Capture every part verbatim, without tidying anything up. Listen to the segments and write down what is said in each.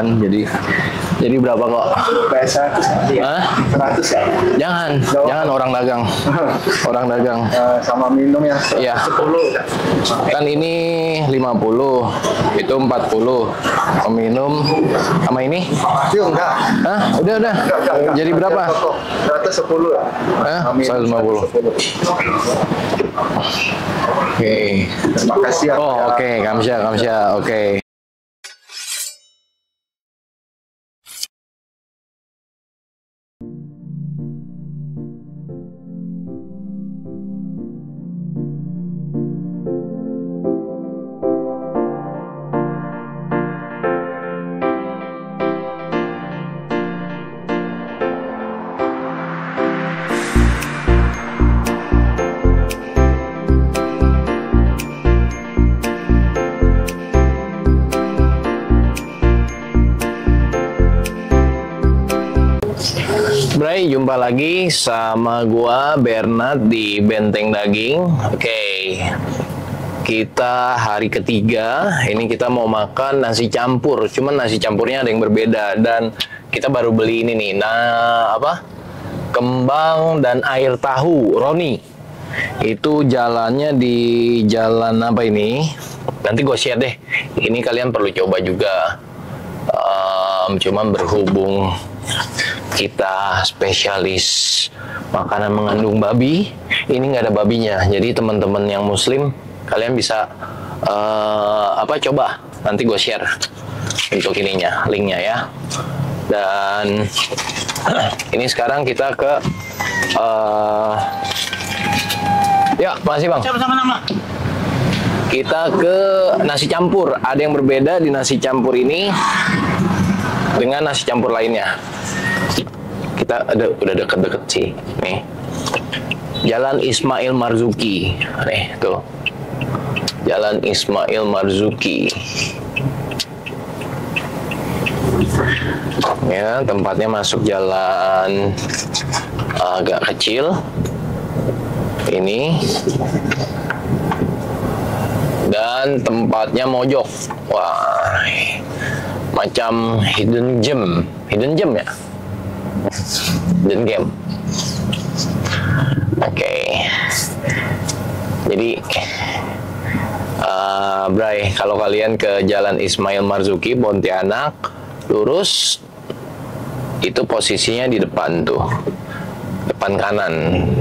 kan. Jadi jadi berapa kok? seratus ya. seratus ya. Jangan, Jauh. jangan orang dagang. Orang dagang. Uh, sama minum ya. Iya. sepuluh. Kan ini lima puluh, itu empat puluh. Minum sama ini? Yuk, enggak. Hah? Udah, udah. Enggak, enggak, enggak. Jadi berapa? seratus sepuluh ya. Hah? seratus lima puluh. Oke. Terima kasih ya. Oh, oke, okay. Kamsya, Kamsya. Oke. Okay. Bray, jumpa lagi sama gua Bernard di Benteng Daging. Oke, okay. Kita hari ketiga. Ini kita mau makan nasi campur. Cuman nasi campurnya ada yang berbeda dan kita baru beli ini nih. Nah, apa? Kembang dan air tahu Roni. Itu jalannya di jalan apa ini? Nanti gue share deh. Ini kalian perlu coba juga. Um, cuman berhubung kita spesialis makanan mengandung babi, ini nggak ada babinya. Jadi teman-teman yang muslim, kalian bisa uh, apa coba. Nanti gue share untuk ininya, linknya ya. Dan ini sekarang kita ke uh, ya, makasih bang. Sama-sama nama. Kita ke nasi campur. Ada yang berbeda di nasi campur ini dengan nasi campur lainnya. Kita ada udah deket-deket sih. Nih. Jalan Ismail Marzuki. Nih, tuh. Jalan Ismail Marzuki. Ya, tempatnya masuk jalan agak kecil. Ini. Dan tempatnya mojok. Wah. Macam hidden gem. Hidden gem ya? Hidden gem. Oke. Okay. Jadi uh, Bray, kalau kalian ke Jalan Ismail Marzuki Pontianak lurus, itu posisinya di depan tuh, depan kanan.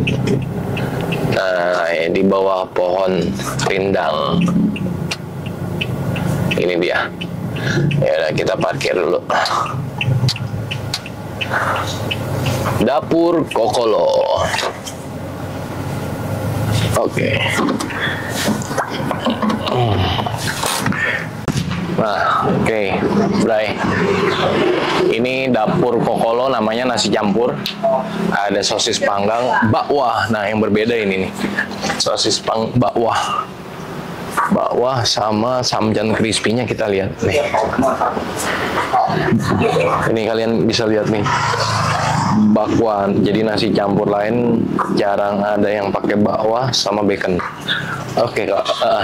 Nah, di bawah pohon rindang. Ini dia. Ya udah, kita parkir dulu. Dapur Kokolo. Oke. Okay. Nah, oke, okay. Bray. Ini dapur Kokolo, namanya nasi campur. Ada sosis panggang, bakwan. Nah, yang berbeda ini nih. Sosis pang bakwan. Bakwan sama samjan crispy-nya kita lihat nih. Ini kalian bisa lihat nih. Bakwan. Jadi nasi campur lain jarang ada yang pakai bakwan sama bacon. Oke, okay, Kak. Uh.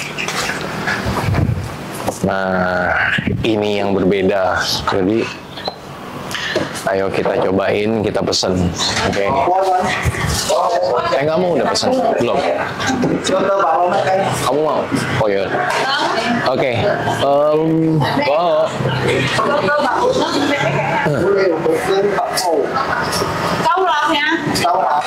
Nah, ini yang berbeda. Jadi, ayo kita cobain, kita pesen. Oke. Okay. Eh, kamu udah pesen? Belum? Kamu mau? Oh ya. Oke. Okay. Um, wow. Kau lapnya? Kau lap.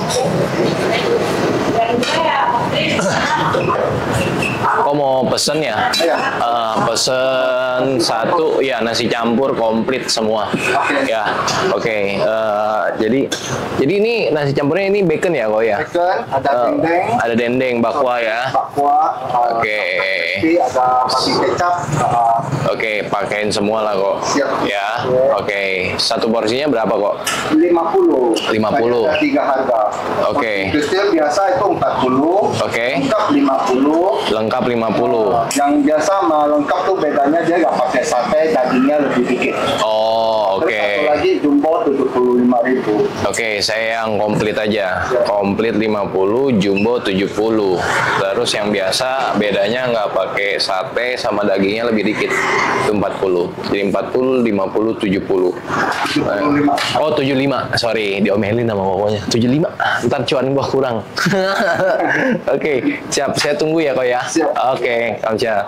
Kau mau pesen ya? Uh, pesen satu ya, nasi campur komplit semua. Ya, oke. Okay. Uh, jadi, jadi ini nasi campurnya ini bacon ya, kau ya? Bacon, ada uh, dendeng. Ada dendeng, bakwa ya. Bakwa. Uh, oke. Okay. Ada pakai kecap. Uh, oke, okay, pakaiin semua lah kok. Siap. Ya, oke. Okay. Satu porsinya berapa kok? lima puluh. lima puluh. Ada tiga harga. Oke. Okay. Kristal biasa itu empat puluh. Oke. Okay. Lengkap lima puluh. Lengkap lima puluh. Uh, yang biasa sama lengkap tuh bedanya dia nggak pakai sate, dagingnya lebih dikit. Oh, oke. Okay. Terus satu lagi jumbo tujuh puluh lima ribu. ribu. Oke, saya yang komplit aja. Komplit lima puluh, jumbo tujuh puluh. Terus yang biasa bedanya nggak pakai sate sama dagingnya lebih dikit. Itu empat puluh. Jadi empat puluh, lima puluh, tujuh puluh. tujuh puluh lima. Oh, tujuh puluh lima. Sorry, diomelin sama pokoknya. tujuh puluh lima. Ntar cuan gua kurang. Oke, siap. Saya tunggu ya, kok ya. Siap. Oke, kamsa.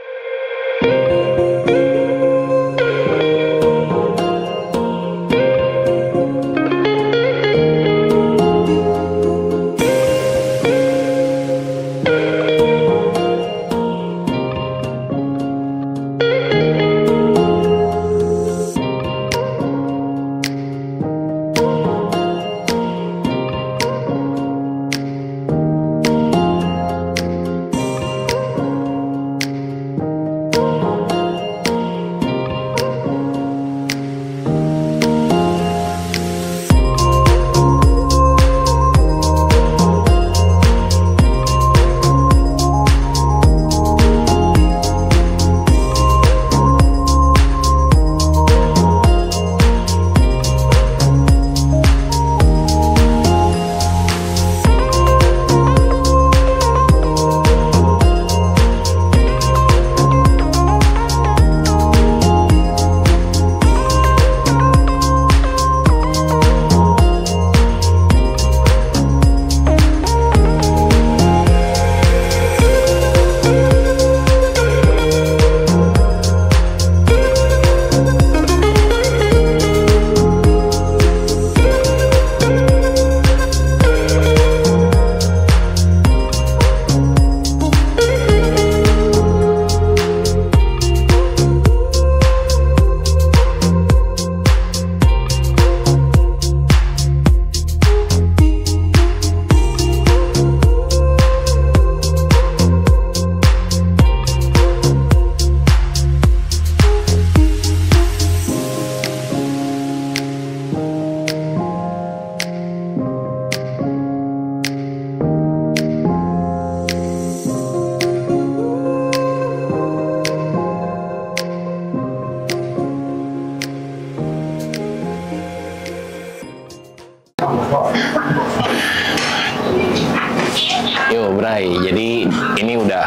Yo Bray, jadi ini udah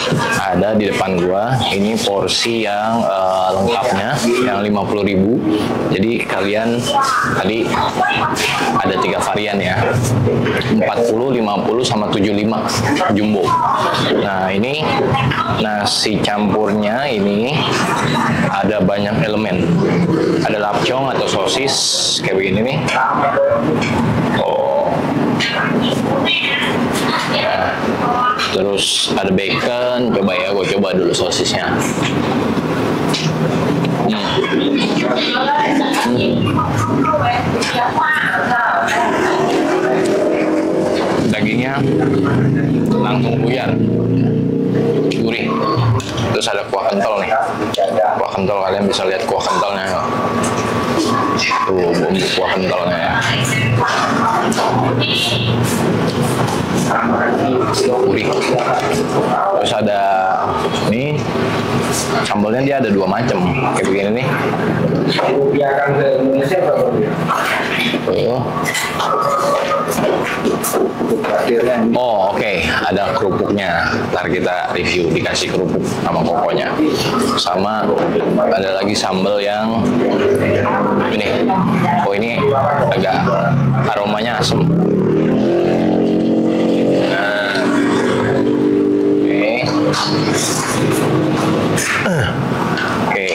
ada di depan gua. Ini porsi yang uh, lengkapnya, yang lima puluh ribu. Jadi kalian tadi ada tiga varian ya, empat puluh, lima puluh, sama tujuh puluh lima jumbo. Nah ini nasi campurnya ini ada banyak elemen. Ada lapcong atau sosis kayak begini nih. Oh. Ya. Terus ada bacon, coba ya, gue coba dulu sosisnya. Hmm. Hmm. Dagingnya langsung buyar, gurih. Terus ada kuah kental nih. Kuah kental, kalian bisa lihat kuah kentalnya. Tuh bumbu kuah kentalnya ya. Gurih. Terus ada nih sambalnya, dia ada dua macam kayak begini nih. Tuh. Oh oke, okay. Ada kerupuknya. Ntar kita review, dikasih kerupuk sama kokonya. Sama ada lagi sambal yang ini. Oh ini agak aromanya asem. Nah, oke. Oke.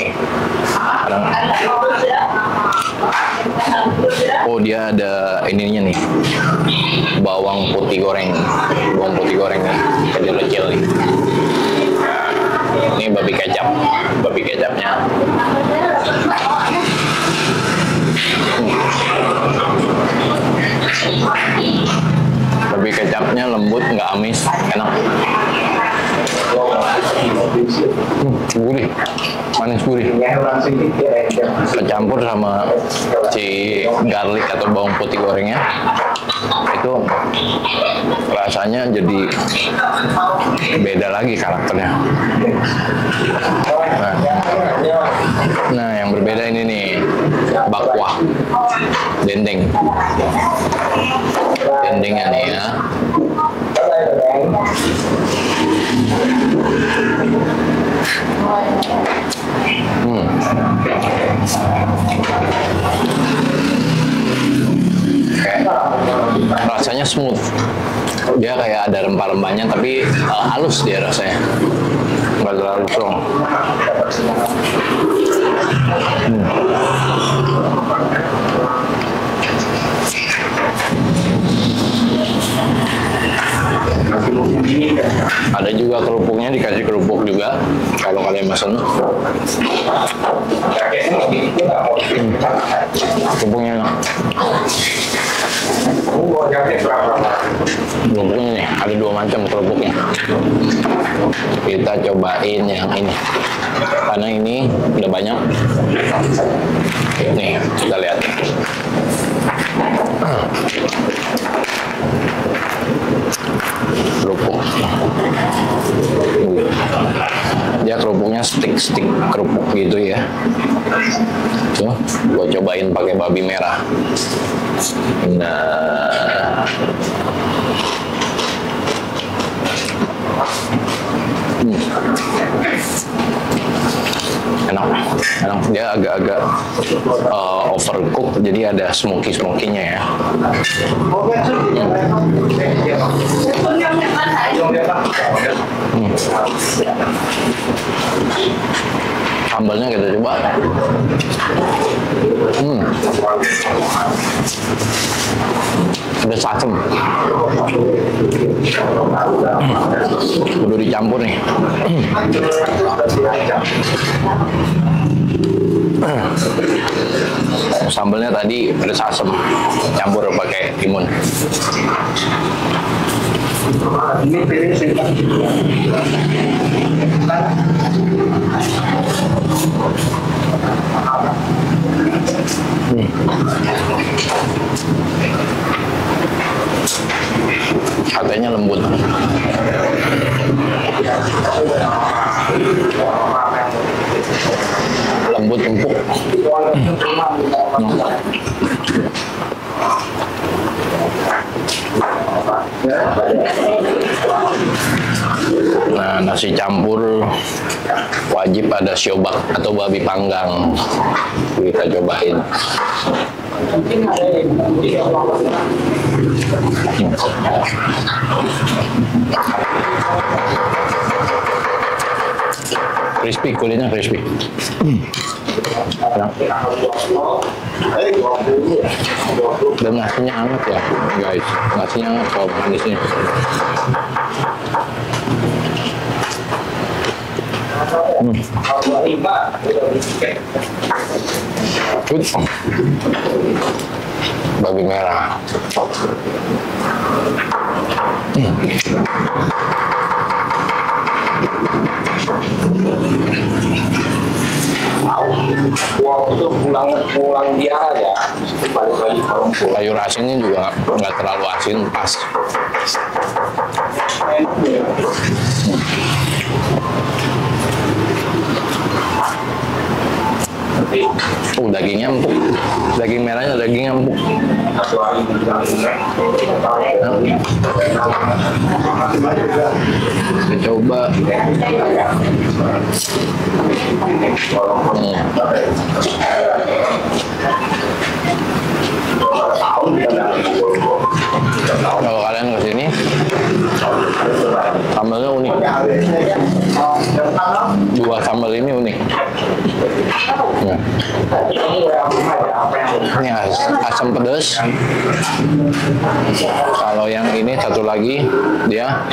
Oh dia ada ininya nih, bawang putih goreng, bawang putih goreng nih, kecil-kecil nih. Ini babi kecap, babi kecapnya. Babi kecapnya lembut, nggak amis, enak. Hmm, gurih, manis gurih. Kecampur sama si garlic atau bawang putih gorengnya, itu rasanya jadi beda lagi karakternya. Nah, nah yang berbeda ini nih, bakwa dendeng. Dendengnya nih ya. Hmm. Rasanya smooth. Dia kayak ada rempah-rempahnya tapi uh, halus dia rasanya. Nggak terlalu strong. Hmm. Ada juga kerupuknya, dikasih kerupuk juga kalau kalian pesen. Hmm. Kerupuknya enak. Kerupuknya nih, ada dua macam kerupuknya. Kita cobain yang ini. Karena ini udah banyak. Nih, kita lihat. Kerupuk. Dia kerupuknya stick-stick kerupuk gitu ya. Tuh, gua cobain pakai babi merah. Nah. Hmm. Enak, enak. Dia agak-agak uh, overcook, jadi ada smoky-smokinya ya. Hmm. Sambalnya kita coba. Hmm. Ada asam. Udah dicampur nih. Sambalnya tadi ada asam, campur pakai timun. Ini pilih singkat. Hmm. Satenya lembut. Lembut empuk. Hmm. Nah, nasi campur wajib ada siobak atau babi panggang. Kita cobain. Hmm. Crispy, kulitnya crispy. Hmm. Ya. Dan nasinya hangat ya guys, nasinya hangat kalau manisnya. Hmm. Good. Babi merah. Hmm. Waktu pulang pulang dia aja balik lagi kalau Sayur asinnya juga nggak terlalu asin, pas. Oh, dagingnya empuk. Daging merahnya dagingnya empuk. Kita coba. Hmm. Kalau kalian kesini, sambalnya unik. Dua sambal ini unik. Ya. Ini as asam pedas. Kalau yang ini satu lagi dia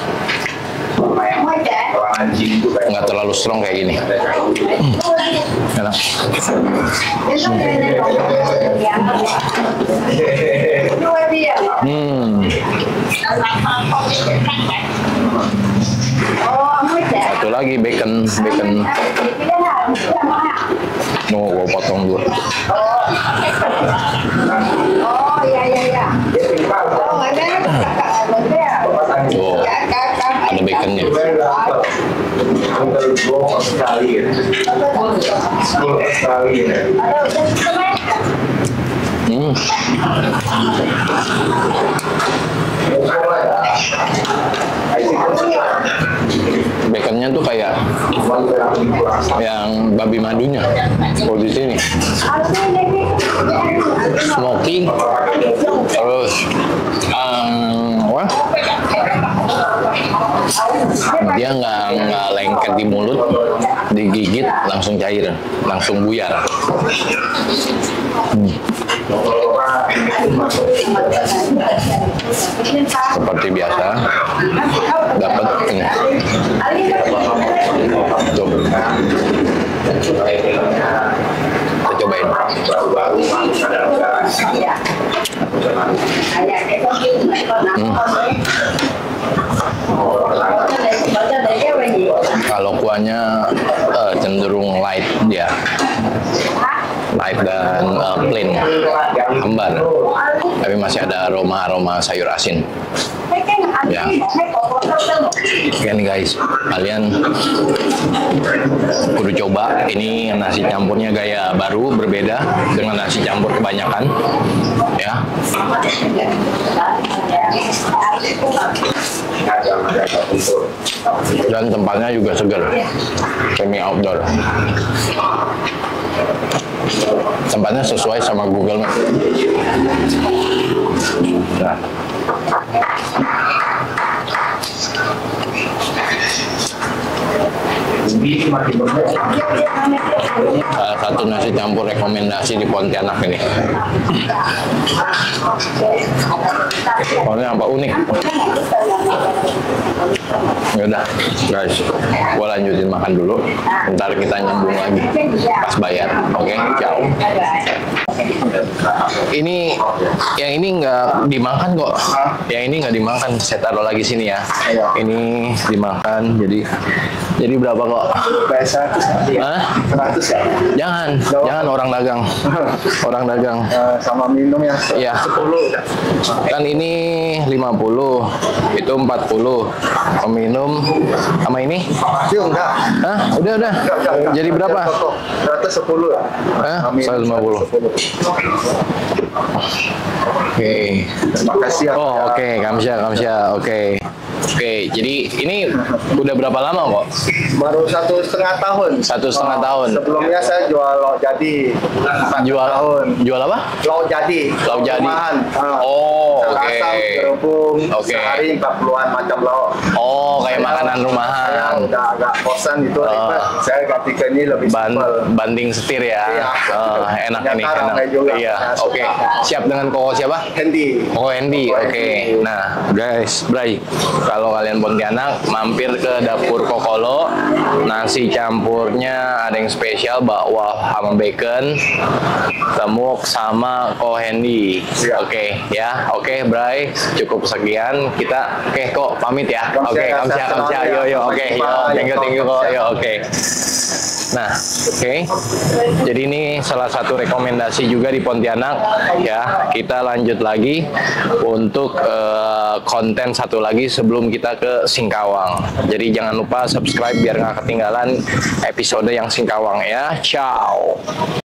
nggak terlalu strong kayak gini. Hmm. Enak. Hmm. Satu lagi bacon, bacon. Mau gua potong dulu. Oh, iya iya iya. Oh, ada. Tuh, ada baconnya. Hmm. Baconnya tuh kayak yang babi madunya. Kalau di sini smoky, terus um, wah, dia nggak nggak lengket di mulut, digigit langsung cair, langsung buyar. Hmm. Seperti biasa, dapat ini. Tuh. Kita cobain. Hmm. Kalau kuahnya uh, cenderung light dia. Light dan uh, plain, kembar, tapi masih ada aroma-aroma sayur asin. Ya, oke nih guys, kalian kudu coba. Ini nasi campurnya gaya baru, berbeda dengan nasi campur kebanyakan. Ya. Dan tempatnya juga segar, semi outdoor. Tempatnya sesuai sama Google Map. Nah. Salah satu nasi campur rekomendasi di Pontianak ini. Soalnya apa unik. Yaudah guys, gua lanjutin makan dulu. Ntar kita nyambung lagi pas bayar. Oke, okay? Ciao. Ini yang ini nggak dimakan kok. Yang ini nggak dimakan. Saya taruh lagi sini ya. Ini dimakan. Jadi jadi berapa kok? seratus. Hah? seratus ya? Jangan, jangan orang dagang. Orang dagang. Uh, sama minum ya? Iya. sepuluh. Kan ini lima puluh, itu empat puluh. Peminum sama ini? Yuk, enggak. Hah? Udah, udah. Enggak, enggak, enggak. Jadi berapa? seratus sepuluh ya? Hah? seratus lima puluh. Oke. Terima kasih ya. Oh, oke, okay. Kamsya, Kamsya. Oke. Okay. Oke, okay. Jadi ini udah berapa lama kok? Baru satu setengah tahun. Satu setengah oh, tahun. Sebelumnya saya jual lauk jadi. Jual tahun. Jual apa? Lauk jadi. Lauk jadi. Uh, oh, oke. Okay. Asam, gerembung, okay. sehari empat puluhan macam lauk. Oh, kayak saya, makanan rumahan. Saya udah agak bosan itu. Uh, saya ganti ke ini lebih ban simpel. Banding setir ya. Iya. Uh, enak ini, enak. Juga. Iya. Oke. Okay. Siap dengan koko siapa? Hendy. Oh, Hendy. Oke. Okay. Nah, guys, Bray, kalau kalian Pontianak mampir ke dapur Kokolo, nasi campurnya ada yang spesial, bakwan sama bacon, temuk sama Ko Hendy. Ya. Oke, okay, ya. Oke, okay, Bray, cukup sekian. Kita oke okay, kok pamit ya. Oke, okay, kamsya, kamsya. Yo yo, oke. Okay, yo, thank you, thank you kok. Yo, oke. Okay. Nah, oke. Okay. Jadi ini salah satu rekomendasi juga di Pontianak ya. Kita lanjut lagi untuk uh, konten satu lagi sebelum kita ke Singkawang. Jadi jangan lupa subscribe biar nggak ketinggalan episode yang Singkawang ya. Ciao.